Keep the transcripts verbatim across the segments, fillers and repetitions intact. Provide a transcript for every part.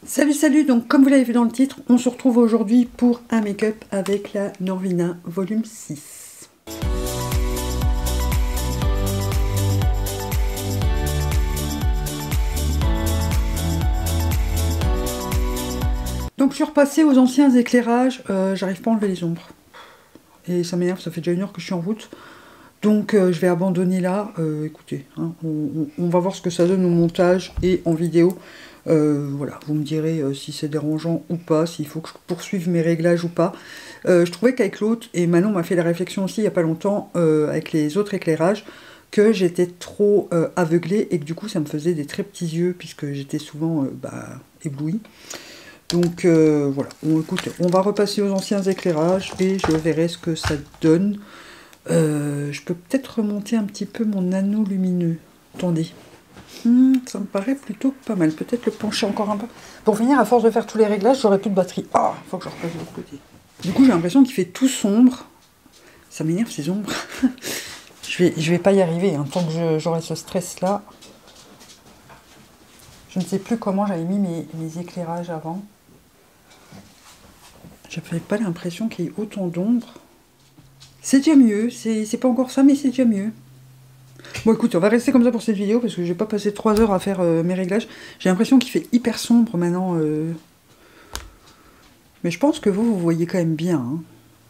Salut salut, donc comme vous l'avez vu dans le titre, on se retrouve aujourd'hui pour un make-up avec la Norvina volume six. Donc je suis repassée aux anciens éclairages, euh, j'arrive pas à enlever les ombres. Et ça m'énerve, ça fait déjà une heure que je suis en route. Donc euh, je vais abandonner là, euh, écoutez, hein, on, on, on va voir ce que ça donne au montage et en vidéo. Euh, voilà, vous me direz euh, si c'est dérangeant ou pas, s'il faut que je poursuive mes réglages ou pas. Euh, je trouvais qu'avec l'autre, et Manon m'a fait la réflexion aussi il n'y a pas longtemps, euh, avec les autres éclairages, que j'étais trop euh, aveuglée et que du coup ça me faisait des très petits yeux puisque j'étais souvent euh, bah, éblouie. Donc euh, voilà, on, écoute, on va repasser aux anciens éclairages et je verrai ce que ça donne. Euh, je peux peut-être remonter un petit peu mon anneau lumineux. Attendez. Hmm, ça me paraît plutôt pas mal. Peut-être le pencher encore un peu. Pour finir, à force de faire tous les réglages, j'aurai plus de batterie. Ah, faut que je repasse de l'autre côté. Du coup, j'ai l'impression qu'il fait tout sombre. Ça m'énerve ces ombres. je, vais, je vais pas y arriver. Hein, tant que j'aurai ce stress-là. Je ne sais plus comment j'avais mis mes, mes éclairages avant. J'avais pas l'impression qu'il y ait autant d'ombres. C'est déjà mieux. C'est pas encore ça, mais c'est déjà mieux. Bon écoute, on va rester comme ça pour cette vidéo parce que je vais pas passer trois heures à faire euh, mes réglages. J'ai l'impression qu'il fait hyper sombre maintenant. Euh... Mais je pense que vous, vous voyez quand même bien. Hein.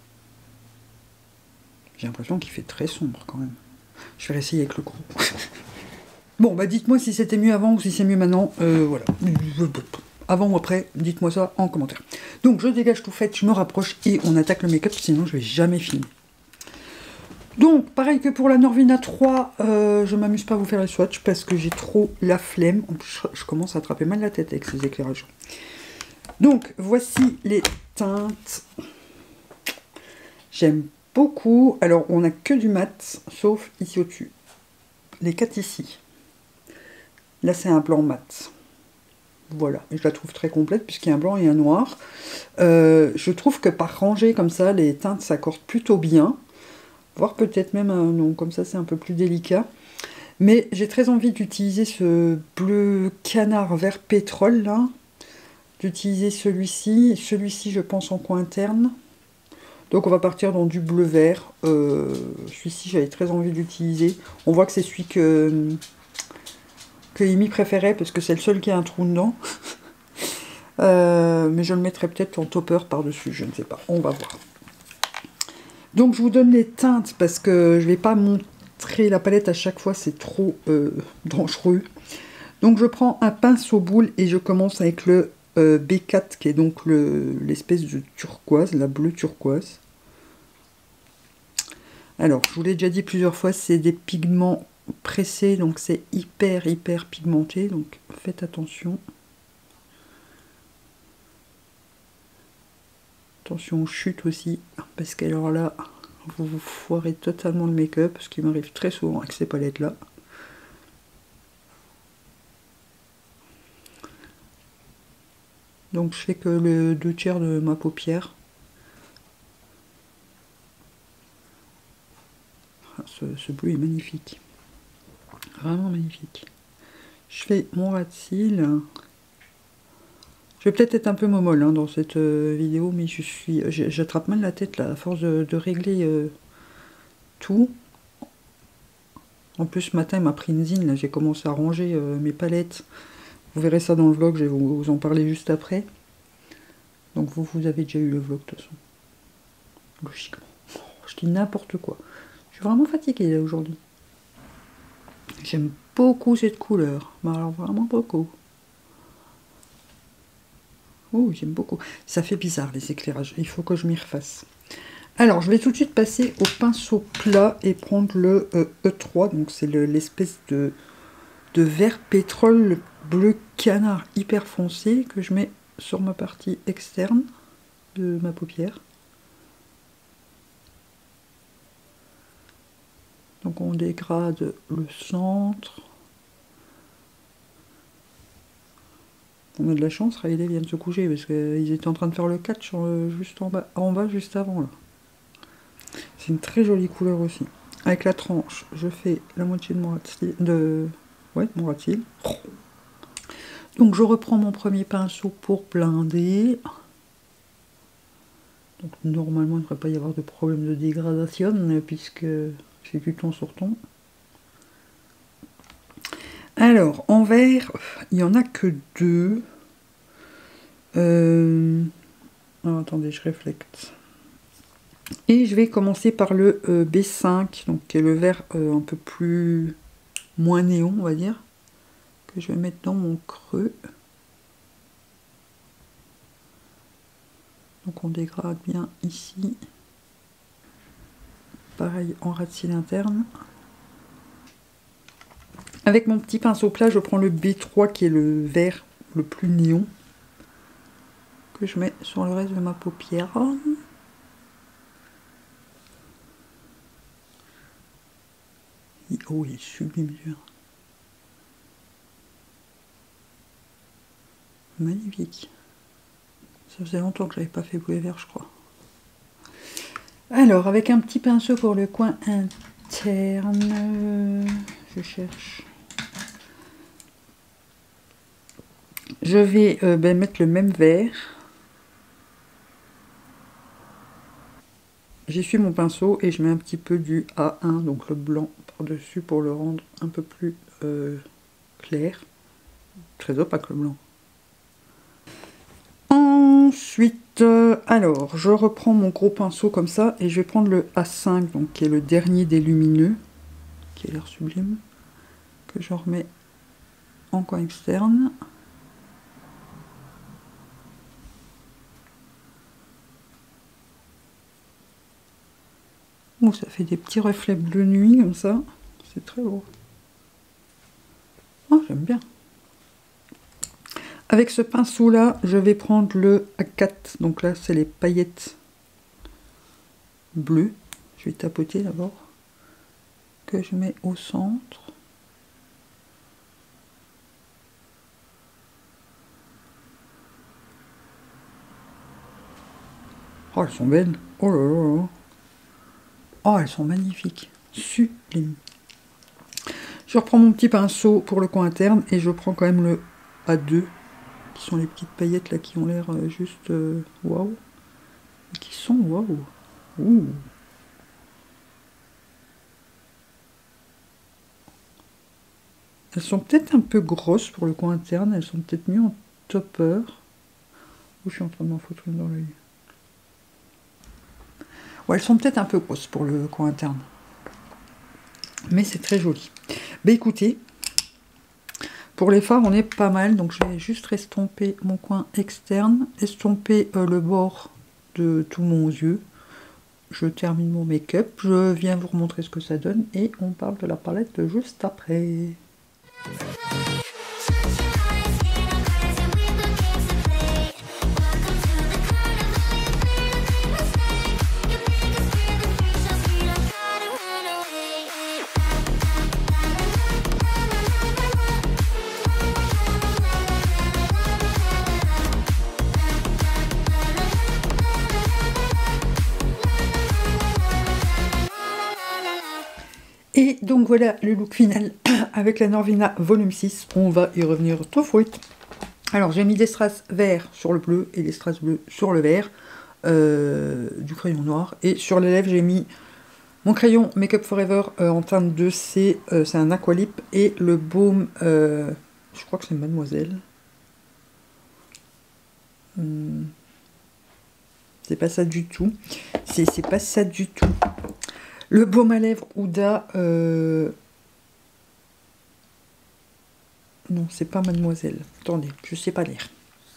J'ai l'impression qu'il fait très sombre quand même. Je vais réessayer avec le gros. Bon, bah dites-moi si c'était mieux avant ou si c'est mieux maintenant. Euh, voilà. Avant ou après, dites-moi ça en commentaire. Donc je dégage tout fait, je me rapproche et on attaque le make-up, sinon je vais jamais finir. Donc, pareil que pour la Norvina trois, euh, je m'amuse pas à vous faire les swatchs parce que j'ai trop la flemme. Je, je commence à attraper mal la tête avec ces éclairages. Donc, voici les teintes. J'aime beaucoup. Alors, on n'a que du mat, sauf ici au-dessus. Les quatre ici. Là, c'est un blanc mat. Voilà, et je la trouve très complète puisqu'il y a un blanc et un noir. Euh, je trouve que par rangée comme ça, les teintes s'accordent plutôt bien. Voire peut-être même un nom, comme ça c'est un peu plus délicat. Mais j'ai très envie d'utiliser ce bleu canard vert pétrole là. D'utiliser celui-ci. Celui-ci je pense en coin interne. Donc on va partir dans du bleu vert. Euh, celui-ci j'avais très envie d'utiliser. On voit que c'est celui que, que Amy préférait parce que c'est le seul qui a un trou dedans. euh, mais je le mettrai peut-être en topper par-dessus, je ne sais pas. On va voir. Donc je vous donne les teintes parce que je ne vais pas montrer la palette à chaque fois, c'est trop euh, dangereux. Donc je prends un pinceau boule et je commence avec le euh, B quatre qui est donc l'espèce de turquoise, la bleue turquoise. Alors je vous l'ai déjà dit plusieurs fois, c'est des pigments pressés, donc c'est hyper hyper pigmenté, donc faites attention. Attention aux chutes aussi, parce qu'alors là, vous vous foirez totalement le make-up, ce qui m'arrive très souvent avec ces palettes-là. Donc je fais que le deux tiers de ma paupière. Ah, ce, ce bleu est magnifique. Vraiment magnifique. Je fais mon ras de cils. Je vais peut-être être un peu momolle hein, dans cette euh, vidéo, mais je suis, j'attrape mal la tête là, à force de, de régler euh, tout. En plus, ce matin, il m'a pris une zine, là, j'ai commencé à ranger euh, mes palettes. Vous verrez ça dans le vlog, je vais vous, vous en parler juste après. Donc vous, vous avez déjà eu le vlog de toute façon. Logiquement. Oh, je dis n'importe quoi. Je suis vraiment fatiguée là aujourd'hui. J'aime beaucoup cette couleur, mais alors vraiment beaucoup. Oh, j'aime beaucoup. Ça fait bizarre les éclairages, il faut que je m'y refasse. Alors, je vais tout de suite passer au pinceau plat et prendre le euh, E trois, donc c'est l'espèce de, de vert pétrole bleu canard hyper foncé que je mets sur ma partie externe de ma paupière. Donc on dégrade le centre. On a de la chance, Riley vient de se coucher parce qu'ils étaient en train de faire le catch juste en bas, en bas juste avant là. C'est une très jolie couleur aussi. Avec la tranche, je fais la moitié de mon rat de, ouais, mon rat de cils. Donc je reprends mon premier pinceau pour blinder. Donc normalement il ne devrait pas y avoir de problème de dégradation puisque c'est du ton sur ton. Alors en vert, il n'y en a que deux. Euh... Alors, attendez, je réflecte. Et je vais commencer par le euh, B cinq, donc qui est le vert euh, un peu plus moins néon, on va dire, que je vais mettre dans mon creux. Donc on dégrade bien ici. Pareil en ras de cils interne. Avec mon petit pinceau plat, je prends le B trois qui est le vert le plus néon, que je mets sur le reste de ma paupière. Oh, il est sublime, dur. Magnifique. Ça faisait longtemps que j'avais pas fait boulet vert, je crois. Alors, avec un petit pinceau pour le coin interne, je cherche. Je vais euh, ben, mettre le même vert. J'essuie mon pinceau et je mets un petit peu du A un, donc le blanc, par-dessus pour le rendre un peu plus euh, clair. Très opaque le blanc. Ensuite, euh, alors, je reprends mon gros pinceau comme ça et je vais prendre le A cinq, donc qui est le dernier des lumineux, qui a l'air sublime, que je remets en coin externe. Oh, ça fait des petits reflets bleu nuit comme ça, c'est très beau. Oh, j'aime bien. Avec ce pinceau là, je vais prendre le A quatre, donc là c'est les paillettes bleues. Je vais tapoter d'abord, que je mets au centre. Oh, elles sont belles. Oh là là là. Oh, elles sont magnifiques. Sublime. Je reprends mon petit pinceau pour le coin interne et je prends quand même le A deux, qui sont les petites paillettes là qui ont l'air euh, juste euh, waouh. Qui sont waouh. Ouh. Elles sont peut-être un peu grosses pour le coin interne, elles sont peut-être mieux en topper. Où je suis en train de m'en foutre une dans l'œil. Ouais, elles sont peut-être un peu grosses pour le coin interne. Mais c'est très joli. Bah écoutez, pour les fards, on est pas mal. Donc je vais juste estomper mon coin externe, estomper euh, le bord de tout mon yeux. Je termine mon make-up. Je viens vous remontrer ce que ça donne et on parle de la palette juste après. Et donc voilà le look final avec la Norvina volume six. On va y revenir tout de suite. Alors j'ai mis des strass verts sur le bleu et des strass bleus sur le vert, euh, du crayon noir. Et sur les lèvres j'ai mis mon crayon Make Up Forever euh, en teinte deux C, euh, c'est un Aqualip. Et le baume, euh, je crois que c'est Mademoiselle. Hum, c'est pas ça du tout. C'est pas ça du tout. Le baume à lèvres Huda, euh... non, c'est pas Mademoiselle. Attendez, je sais pas lire.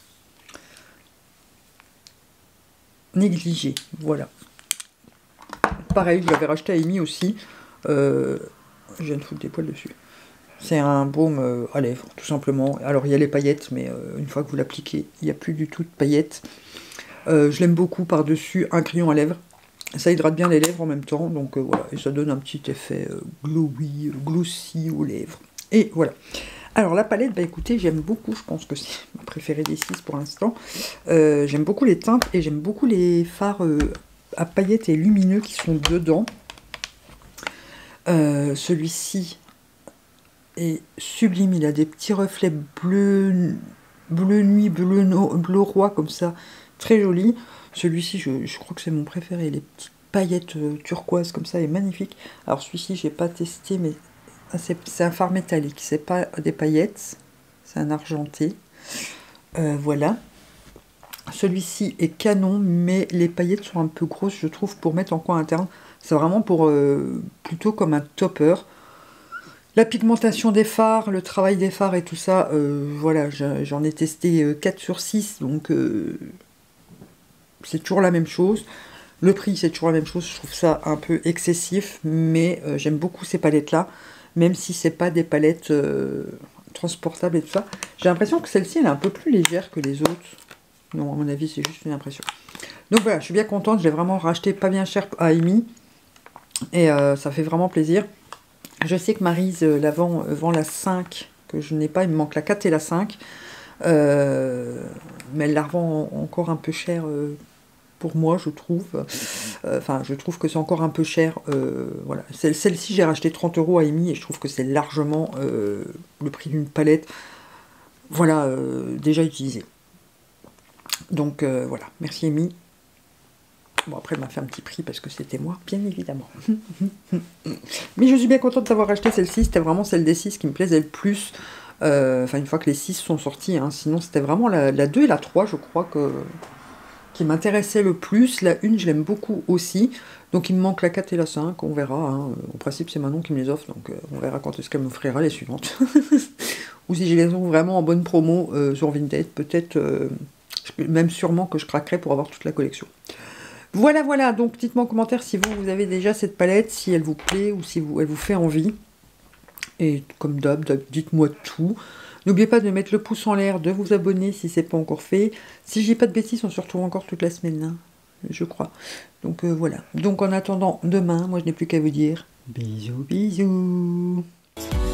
Négligé, voilà. Pareil, je l'avais racheté à Amy aussi. Euh... Je viens de foutre des poils dessus. C'est un baume euh, à lèvres, tout simplement. Alors, il y a les paillettes, mais euh, une fois que vous l'appliquez, il n'y a plus du tout de paillettes. Euh, je l'aime beaucoup par-dessus un crayon à lèvres. Ça hydrate bien les lèvres en même temps, donc euh, voilà, et ça donne un petit effet euh, glowy, glossy aux lèvres. Et voilà. Alors la palette, bah écoutez, j'aime beaucoup, je pense que c'est ma préférée des six pour l'instant. Euh, j'aime beaucoup les teintes et j'aime beaucoup les fards euh, à paillettes et lumineux qui sont dedans. Euh, Celui-ci, est sublime. Il a des petits reflets bleu, bleu nuit, bleu, no, bleu roi, comme ça. Très joli. Celui-ci, je, je crois que c'est mon préféré. Les petites paillettes euh, turquoises, comme ça, est magnifique. Alors, celui-ci, j'ai pas testé, mais ah, c'est un fard métallique. C'est pas des paillettes. C'est un argenté. Euh, voilà. Celui-ci est canon, mais les paillettes sont un peu grosses, je trouve, pour mettre en coin interne. C'est vraiment pour euh, plutôt comme un topper. La pigmentation des fards, le travail des fards et tout ça, euh, voilà, j'en ai testé quatre sur six, donc euh, c'est toujours la même chose. Le prix, c'est toujours la même chose, je trouve ça un peu excessif, mais euh, j'aime beaucoup ces palettes-là, même si c'est pas des palettes euh, transportables et tout ça. J'ai l'impression que celle-ci, elle est un peu plus légère que les autres. Non, à mon avis, c'est juste une impression. Donc voilà, je suis bien contente, je l'ai vraiment racheté pas bien cher à Amy, et euh, ça fait vraiment plaisir. Je sais que Maryse euh, la vend, euh, vend la cinq, que je n'ai pas, il me manque la quatre et la cinq. Euh, mais elle la revend encore un peu cher euh, pour moi, je trouve. Euh, enfin, je trouve que c'est encore un peu cher. Euh, voilà. Celle-ci, j'ai racheté trente euros à Amy et je trouve que c'est largement euh, le prix d'une palette. Voilà, euh, déjà utilisée. Donc euh, voilà, merci Amy. Bon, après, elle m'a fait un petit prix parce que c'était moi, bien évidemment. Mais je suis bien contente d'avoir acheté celle-ci. C'était vraiment celle des six qui me plaisait le plus. Euh, enfin, une fois que les six sont sortis. Hein. Sinon, c'était vraiment la, la deux et la trois, je crois, que, qui m'intéressaient le plus. La une, je l'aime beaucoup aussi. Donc, il me manque la quatre et la cinq. On verra. Hein. En principe, c'est Manon qui me les offre. Donc, euh, on verra quand est-ce qu'elle m'offrira les suivantes. Ou si je les trouve vraiment en bonne promo euh, sur Vinted, peut-être, euh, même sûrement que je craquerai pour avoir toute la collection. Voilà, voilà, donc dites-moi en commentaire si vous, vous avez déjà cette palette, si elle vous plaît ou si vous, elle vous fait envie. Et comme d'hab, dites-moi tout. N'oubliez pas de mettre le pouce en l'air, de vous abonner si ce n'est pas encore fait. Si je dis pas de bêtises, on se retrouve encore toute la semaine, hein, je crois. Donc euh, voilà. Donc en attendant demain, moi je n'ai plus qu'à vous dire bisous, bisous.